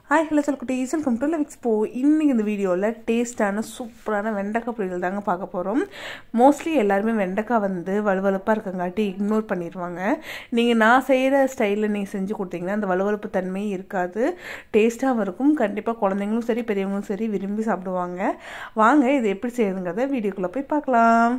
Hi, hello, welcome to Live Expo. இன்னைக்கு இந்த வீடியோல டேஸ்டான சூப்பரான வெண்டைக்காய் பொரியல் தாங்க பார்க்க போறோம். மோஸ்ட்லி எல்லாரும் வெண்டைக்காய் வந்து வழுவழுப்பா இருக்கங்காட்டி இக்னோர் பண்ணிடுவாங்க. நீங்க நான் செய்யற ஸ்டைல்ல நீங்க செஞ்சு கொடுத்தீங்கன்னா அந்த வழுவழுப்பு தன்மை இருக்காது. டேஸ்டாவும் இருக்கும். கண்டிப்பா குழந்தைகளும் சரி பெரியவங்களும் சரி விரும்பி சாப்பிடுவாங்க. வாங்க இது எப்படி செய்யறதுங்கறத வீடியோக்குள்ள போய் பார்க்கலாம்.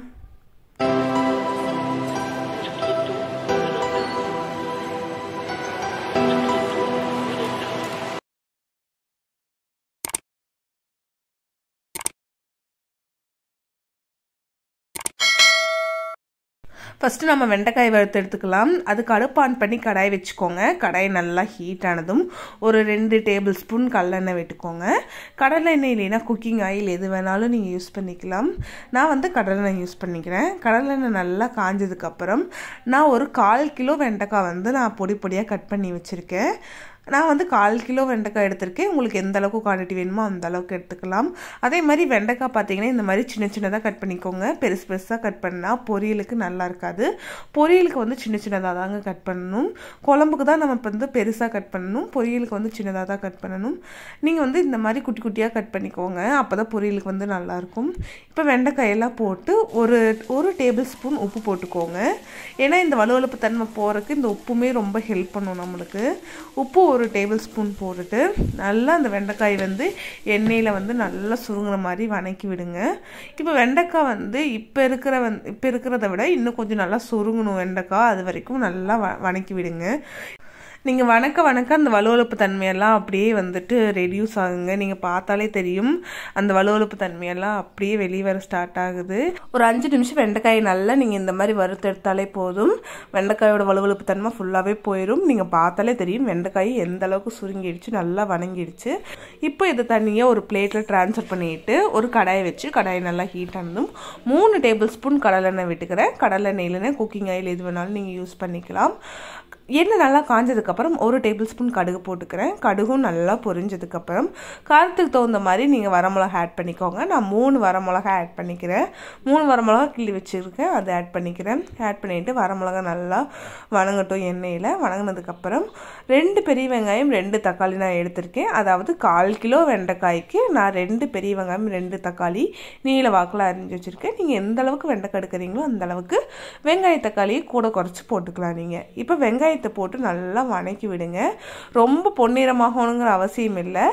ஃபர்ஸ்ட் நம்ம வெண்டைக்காய் வறுத்து எடுத்துக்கலாம். அதுக்கு அடுப்பு ஆன் பண்ணி கடாய் வச்சுக்கோங்க. கடாய் நல்லா ஹீட் ஆனதும் ஒரு 2 டேபிள் ஸ்பூன் கடலெண்ணெய் விட்டுக்கோங்க. கடலெண்ணெய் இல்லைன்னா குக்கிங் ஆயில் எது வேணாலும் நீங்கள் யூஸ் பண்ணிக்கலாம். நான் வந்து கடலெண்ணெய் யூஸ் பண்ணிக்கிறேன். கடலெண்ணெய் நல்லா காஞ்சதுக்கப்புறம் நான் ஒரு 1/4 கிலோ வெண்டைக்காய் வந்து நான் பொடி பொடியாக கட் பண்ணி வச்சுருக்கேன். நான் வந்து 1/4 கிலோ வெண்டைக்காய் எடுத்திருக்கேன். உங்களுக்கு எந்த அளவுக்கு குவான்டிட்டி வேணுமோ அந்த அளவுக்கு எடுத்துக்கலாம். அதே மாதிரி வெண்டைக்காய் பார்த்தீங்கன்னா இந்த மாதிரி சின்ன சின்னதாக கட் பண்ணிக்கோங்க. பெருசு பெருசாக கட் பண்ணால் பொரியலுக்கு நல்லா இருக்காது. பொரியலுக்கு வந்து சின்ன சின்னதாக தாங்க கட் பண்ணணும். குழம்புக்கு தான் நம்ம இப்போ வந்து பெருசாக கட் பண்ணணும். பொரியலுக்கு வந்து சின்னதாக தான் கட் பண்ணணும். நீங்கள் வந்து இந்த மாதிரி குட்டி குட்டியாக கட் பண்ணிக்கோங்க. அப்போ தான் பொரியலுக்கு வந்து நல்லாயிருக்கும். இப்போ வெண்டைக்காயெல்லாம் போட்டு ஒரு டேபிள் ஸ்பூன் உப்பு போட்டுக்கோங்க. ஏன்னா இந்த வழுவழுப்பு தன்மை போகிறதுக்கு இந்த உப்புமே ரொம்ப ஹெல்ப் பண்ணும் நம்மளுக்கு. உப்பு ஒரு டேபிள் ஸ்பூன் போட்டுட்டு நல்லா அந்த வெண்டைக்காய் வந்து எண்ணெயில் வந்து நல்லா சுருங்குற மாதிரி வணக்கி விடுங்க. இப்போ வெண்டைக்காய் வந்து இப்போ இருக்கிறத விட இன்னும் கொஞ்சம் நல்லா சுருங்கணும் வெண்டைக்காய். அது வரைக்கும் நல்லா வணக்கி விடுங்க. நீங்கள் வணக்க அந்த வழுவழுப்பு தன்மையெல்லாம் அப்படியே வந்துட்டு ரெடியூஸ் ஆகுங்க. நீங்கள் பார்த்தாலே தெரியும் அந்த வழுவழுப்பு தன்மையெல்லாம் அப்படியே வெளியே வர ஸ்டார்ட் ஆகுது. ஒரு 5 நிமிஷம் வெண்டைக்காயை நல்லா நீங்கள் இந்த மாதிரி வறுத்து எடுத்தாலே போதும். வெண்டைக்காயோட வழுவழுப்பு தன்மை ஃபுல்லாகவே போயிடும். நீங்கள் பார்த்தாலே தெரியும் வெண்டைக்காய் எந்த அளவுக்கு சுருங்கிடுச்சு, நல்லா வணங்கிடுச்சு. இப்போ இதை தனியாக ஒரு பிளேட்டில் ட்ரான்ஸ்ஃபர் பண்ணிட்டு ஒரு கடாயை வச்சு கடாயை நல்லா ஹீட் ஆனதும் 3 டேபிள் ஸ்பூன் கடலெண்ணெய் விட்டுக்கிறேன். கடலெண்ணெயிலனா குக்கிங் ஆயில் எது வேணாலும் நீங்கள் யூஸ் பண்ணிக்கலாம். எண்ணெய் நல்லா காஞ்சதுக்கப்புறம் ஒரு டேபிள் ஸ்பூன் கடுகு போட்டுக்கிறேன். கடுகும் நல்லா பொரிஞ்சதுக்கப்புறம் காரத்துக்கு தகுந்த மாதிரி நீங்கள் வரமிளகா ஆட் பண்ணிக்கோங்க. நான் 3 வரமிளகா ஆட் பண்ணிக்கிறேன். 3 வரமிளகா கிள்ளி வச்சுருக்கேன், அதை ஆட் பண்ணிக்கிறேன். ஆட் பண்ணிவிட்டு வரமிளகா நல்லா வணங்கட்டும் எண்ணெயில். வணங்கினதுக்கப்புறம் 2 பெரிய வெங்காயம் 2 தக்காளி நான் எடுத்திருக்கேன். அதாவது 1/4 கிலோ வெண்டைக்காய்க்கு நான் 2 பெரிய வெங்காயம் 2 தக்காளி நீல வாக்கில் அரிஞ்சு வச்சுருக்கேன். நீங்கள் எந்த அளவுக்கு வெண்டைக்காய் எடுக்கிறீங்களோ அந்த அளவுக்கு வெங்காய தக்காளியை கூட குறைச்சி போட்டுக்கலாம். நீங்கள் இப்போ வெங்காயத்தை போட்டு நல்லா வணக்கி விடுங்க. ரொம்ப பொன்னிறமாகணுங்கிற அவசியம் இல்லை.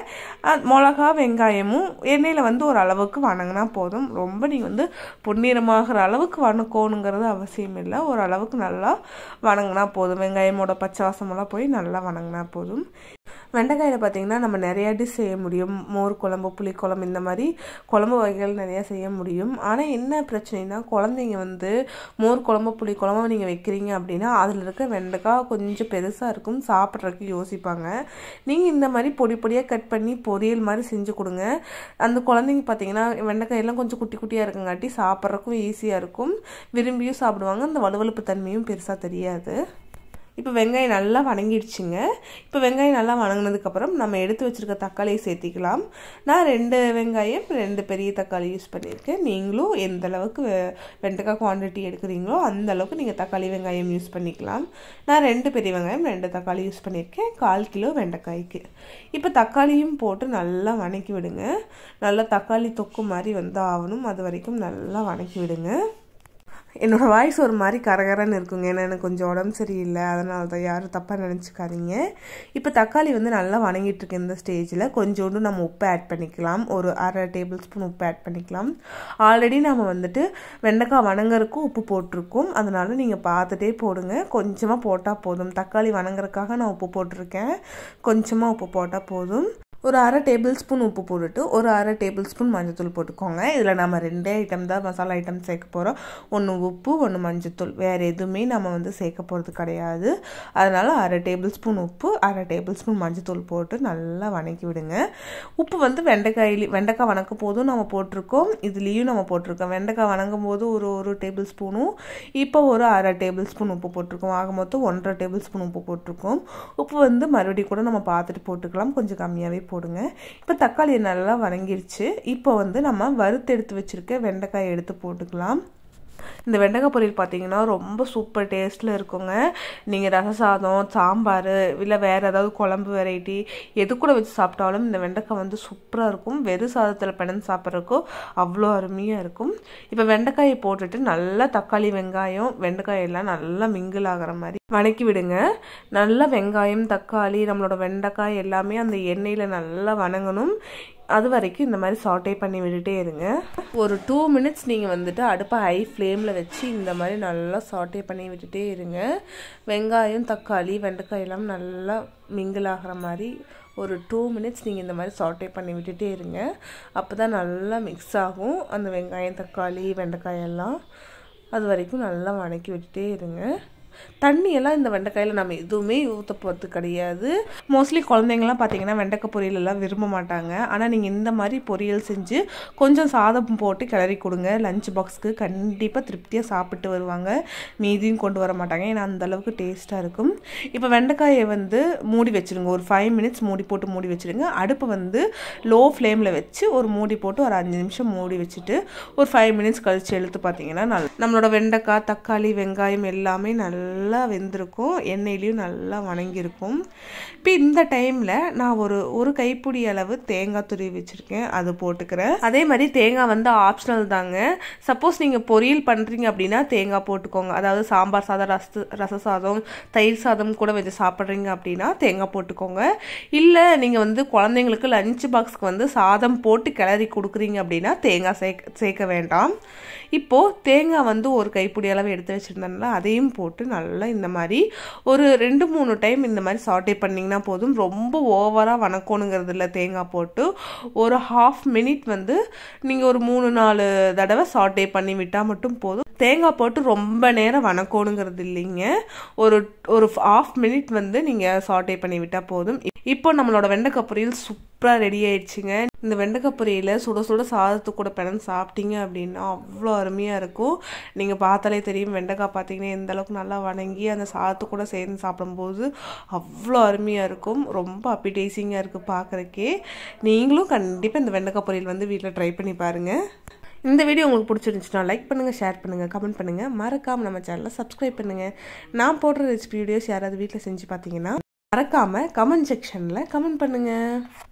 மிளகா வெங்காயமும் எண்ணெயில் வந்து ஒரு அளவுக்கு வணங்கினா போதும். ரொம்ப நீங்கள் வந்து பொன்னிறமாகிற அளவுக்கு வணக்கணுங்கிறது அவசியம் இல்லை. ஒரு அளவுக்கு நல்லா வணங்கினா போதும். வெங்காயமோட பச்சை வாசமெல்லாம் போய் நல்லா வணங்கினா போதும். வெண்டைக்காயில் பார்த்தீங்கன்னா நம்ம நிறையா டிஷ் செய்ய முடியும். மோர் குழம்பு, புளிக்குழம்பு, இந்த மாதிரி குழம்பு வகைகள் நிறையா செய்ய முடியும். ஆனால் என்ன பிரச்சனைனா குழந்தைங்க வந்து மோர் குழம்பு புளிக்குழம்பு நீங்கள் வைக்கிறீங்க அப்படின்னா அதில் இருக்க வெண்டைக்காய் கொஞ்சம் பெருசாக இருக்கும், சாப்பிட்றதுக்கு யோசிப்பாங்க. நீங்கள் இந்த மாதிரி பொடி பொடியாக கட் பண்ணி பொரியல் மாதிரி செஞ்சு கொடுங்க. அந்த குழந்தைங்க பார்த்தீங்கன்னா வெண்டைக்காயெல்லாம் கொஞ்சம் குட்டி குட்டியாக இருக்குங்காட்டி சாப்பிட்றதுக்கும் ஈஸியாக இருக்கும், விரும்பியும் சாப்பிடுவாங்க. அந்த வழுவழுப்பு தன்மையும் பெருசாக தெரியாது. இப்போ வெங்காயம் நல்லா வணங்கிடுச்சுங்க. இப்போ வெங்காயம் நல்லா வணங்கினதுக்கப்புறம் நம்ம எடுத்து வச்சுருக்க தக்காளியை சேர்த்திக்கலாம். நான் 2 வெங்காயம் 2 பெரிய தக்காளி யூஸ் பண்ணியிருக்கேன். நீங்களும் எந்த அளவுக்கு வெண்டைக்காய் குவான்டிட்டி எடுக்கிறீங்களோ அந்த அளவுக்கு நீங்கள் தக்காளி வெங்காயம் யூஸ் பண்ணிக்கலாம். நான் 2 பெரிய வெங்காயம் 2 தக்காளி யூஸ் பண்ணியிருக்கேன் 1/4 கிலோ வெண்டைக்காய்க்கு. இப்போ தக்காளியும் போட்டு நல்லா வணக்கி விடுங்க. நல்லா தக்காளி தொக்கு மாதிரி வந்து ஆகணும். அது வரைக்கும் நல்லா வணக்கி விடுங்க. என்னோடய வாய்ஸ் ஒரு மாதிரி கரகரன்னு இருக்குங்க. ஏன்னா எனக்கு கொஞ்சம் உடம்பு சரியில்லை, அதனால தான் யாரும் தப்பாக நினச்சிக்காதீங்க. இப்போ தக்காளி வந்து நல்லா வணங்கிட்டு இருக்கு. இந்த ஸ்டேஜில் கொஞ்சோண்டு நம்ம உப்பு ஆட் பண்ணிக்கலாம். ஒரு 1/2 டேபிள் ஸ்பூன் உப்பு ஆட் பண்ணிக்கலாம். ஆல்ரெடி நம்ம வந்துட்டு வெண்டைக்காய் வணங்கறதுக்கும் உப்பு போட்டிருக்கோம், அதனால நீங்கள் பார்த்துட்டே போடுங்க. கொஞ்சமாக போட்டால் போதும். தக்காளி வணங்குறதுக்காக நான் உப்பு போட்டிருக்கேன். கொஞ்சமாக உப்பு போட்டால் போதும். ஒரு 1/2 டேபிள் ஸ்பூன் உப்பு போட்டுட்டு ஒரு 1/2 டேபிள் ஸ்பூன் மஞ்சத்தூள் போட்டுக்கோங்க. இதில் நம்ம 2 ஐட்டம் தான் மசாலா ஐட்டம் சேர்க்க போகிறோம். ஒன்று உப்பு, ஒன்று மஞ்சத்தூள். வேறு எதுவுமே நம்ம வந்து சேர்க்க போகிறது கிடையாது. அதனால் 1/2 டேபிள் ஸ்பூன் உப்பு 1/2 டேபிள் ஸ்பூன் மஞ்சத்தூள் போட்டு நல்லா வணக்கி விடுங்க. உப்பு வந்து வெண்டைக்காய் வணக்கும் போதும் நம்ம போட்டிருக்கோம், இதுலேயும் நம்ம போட்டிருக்கோம். வெண்டைக்காய் வணங்கும் போது ஒரு டேபிள் ஸ்பூனும் இப்போ ஒரு 1/2 டேபிள் ஸ்பூன் உப்பு போட்டிருக்கோம். ஆக மொத்தம் 1/2 டேபிள் ஸ்பூன் உப்பு போட்டிருக்கோம். உப்பு வந்து மறுபடியும் கூட நம்ம பார்த்துட்டு போட்டுக்கலாம், கொஞ்சம் கம்மியாகவே போடுங்க. இப்போ தக்காளி நல்லா வணங்கிருச்சு. இப்போ வந்து நம்ம வறுத்து எடுத்து வச்சிருக்க வெண்டைக்காயை எடுத்து போட்டுக்கலாம். இந்த வெண்டைக்காய் பொரியல் பார்த்தீங்கன்னா ரொம்ப சூப்பர் டேஸ்ட்டில் இருக்குங்க. நீங்கள் ரச சாதம், சாம்பார், இல்லை வேறு ஏதாவது குழம்பு வெரைட்டி எது கூட வச்சு சாப்பிட்டாலும் இந்த வெண்டைக்காய் வந்து சூப்பராக இருக்கும். வெறும் சாதத்தில் பிணைஞ்சு சாப்பிட்றதுக்கோ அவ்வளோ அருமையாக இருக்கும். இப்போ வெண்டைக்காயை போட்டுட்டு நல்லா தக்காளி, வெங்காயம், வெண்டைக்காய் எல்லாம் நல்லா மிங்கிள் ஆகிற மாதிரி வணக்கி விடுங்க. நல்லா வெங்காயம், தக்காளி, நம்மளோட வெண்டைக்காய் எல்லாமே அந்த எண்ணெயில் நல்லா வணங்கணும். அது வரைக்கும் இந்த மாதிரி சாட்டே பண்ணி விட்டுட்டே இருங்க. ஒரு 2 மினிட்ஸ் நீங்கள் வந்துட்டு அடுப்பை ஹை ஃப்ளேமில் வச்சு இந்த மாதிரி நல்லா சாட்டே பண்ணி விட்டுட்டே இருங்க. வெங்காயம், தக்காளி, வெண்டைக்காய் எல்லாம் நல்லா மிங்கிள் ஆகிற மாதிரி ஒரு 2 மினிட்ஸ் நீங்கள் இந்த மாதிரி சாட்டே பண்ணி விட்டுட்டே இருங்க. அப்போ தான் நல்லா மிக்ஸ் ஆகும் அந்த வெங்காயம், தக்காளி, வெண்டைக்காய் எல்லாம். அது வரைக்கும் நல்லா வணக்கி விட்டுட்டே இருங்க. தண்ணியெல்லாம் இந்த வெண்டைக்காயில் நம்ம எதுவுமே ஊற்ற போகிறது கிடையாது. மோஸ்ட்லி குழந்தைங்கலாம் பார்த்தீங்கன்னா வெண்டைக்காய் பொரியலெல்லாம் விரும்ப மாட்டாங்க. ஆனால் நீங்கள் இந்த மாதிரி பொரியல் செஞ்சு கொஞ்சம் சாதம் போட்டு கிளறி கொடுங்க. லஞ்ச் பாக்ஸ்க்கு கண்டிப்பாக திருப்தியாக சாப்பிட்டு வருவாங்க. மீதியும் கொண்டு வர மாட்டாங்க. ஏன்னா அந்தளவுக்கு டேஸ்ட்டாக இருக்கும். இப்போ வெண்டைக்காயை வந்து மூடி வச்சுருங்க. ஒரு 5 மினிட்ஸ் மூடி போட்டு மூடி வச்சுருங்க. அடுப்பு வந்து லோ ஃப்ளேமில் வச்சு ஒரு மூடி போட்டு ஒரு 5 நிமிஷம் மூடி வச்சுட்டு ஒரு 5 மினிட்ஸ் கழித்து எடுத்து பார்த்தீங்கன்னா நம்மளோட வெண்டைக்காய், தக்காளி, வெங்காயம் எல்லாமே நல்லா வெந்திருக்கும். எண்ணெயிலையும் நல்லா வணங்கியிருக்கும். இப்போ இந்த டைமில் நான் ஒரு கைப்பிடி அளவு தேங்காய் துருவி வச்சுருக்கேன். அது போட்டுக்கிறேன். அதே மாதிரி தேங்காய் வந்து ஆப்ஷனல் தாங்க. சப்போஸ் நீங்கள் பொரியல் பண்ணுறீங்க அப்படின்னா தேங்காய் போட்டுக்கோங்க. அதாவது சாம்பார் சாதம், ரச சாதம், தயிர் சாதம் கூட வச்சு சாப்பிட்றீங்க அப்படின்னா தேங்காய் போட்டுக்கோங்க. இல்லை நீங்கள் வந்து குழந்தைங்களுக்கு லஞ்ச் பாக்ஸ்க்கு வந்து சாதம் போட்டு கிளறி கொடுக்குறீங்க அப்படின்னா தேங்காய் சேர்க்க வேண்டாம். இப்போது தேங்காய் வந்து ஒரு கைப்பிடி அளவு எடுத்து வச்சுருந்தேன்ல, அதையும் போட்டு நல்லா இந்த மாதிரி ஒரு 2-3 டைம் இந்த மாதிரி சாட்டே பண்ணிங்கன்னா போதும். ரொம்ப ஓவராக வணக்கணுங்கிறது இல்லை. தேங்காய் போட்டு ஒரு 1/2 மினிட் வந்து நீங்கள் ஒரு 3-4 தடவை சாட்டே பண்ணி விட்டால் மட்டும் போதும். தேங்காய் போட்டு ரொம்ப நேரம் வணக்கணுங்கிறது இல்லைங்க. ஒரு 1/2 மினிட் வந்து நீங்கள் சாட்டே பண்ணி விட்டால் போதும். இப்போ நம்மளோட வெண்டைக்காய் பொரியல் சூப்பராக ரெடி ஆயிடுச்சுங்க. இந்த வெண்டைக்காய் பொரியலை சுட சுட சாதத்து கூட பிணைஞ்சு சாப்பிட்டீங்க அப்படின்னா அவ்வளோ அருமையாக இருக்கும். நீங்கள் பார்த்தாலே தெரியும். வெண்டைக்காய் பார்த்தீங்கன்னா எந்த அளவுக்கு நல்லா வணங்கி அந்த சாதத்து கூட சேர்ந்து சாப்பிடும்போது அவ்வளோ அருமையாக இருக்கும். ரொம்ப அப்பீடைசிங்காக இருக்குது பார்க்குறக்கே. நீங்களும் கண்டிப்பாக இந்த வெண்டைக்காய் பொரியல் வந்து வீட்டில் ட்ரை பண்ணி பாருங்கள். இந்த வீடியோ உங்களுக்கு பிடிச்சிருந்துச்சுன்னா லைக் பண்ணுங்கள், ஷேர் பண்ணுங்கள், கமெண்ட் பண்ணுங்கள். மறக்காமல் நம்ம சேனலை சப்ஸ்கிரைப் பண்ணுங்கள். நான் போடுற ரெசிபி வீடியோஸ் யாராவது வீட்டில் செஞ்சு பார்த்தீங்கன்னா மறக்காமல் கமெண்ட் செக்ஷனில் கமெண்ட் பண்ணுங்கள்.